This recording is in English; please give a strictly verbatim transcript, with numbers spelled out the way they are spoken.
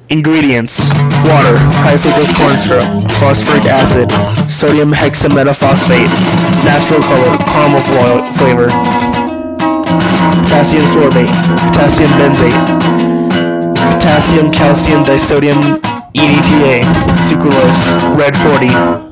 Ingredients: water, high fructose corn syrup, phosphoric acid, sodium hexametaphosphate, natural color, caramel flavor, potassium sorbate, potassium benzate, potassium calcium disodium E D T A, sucralose, red forty.